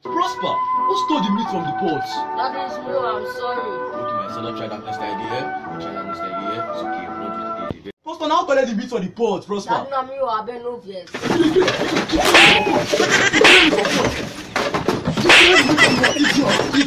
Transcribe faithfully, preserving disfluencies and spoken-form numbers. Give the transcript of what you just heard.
Prosper, who stole the meat from the pot? That is me, I'm sorry. Okay, my son, don't try that next idea. Don't try that next idea. It's okay, we'll not do it again. Prosper, now collect the meat from the pot, Prosper. That not me, I bet no vex. Idiot!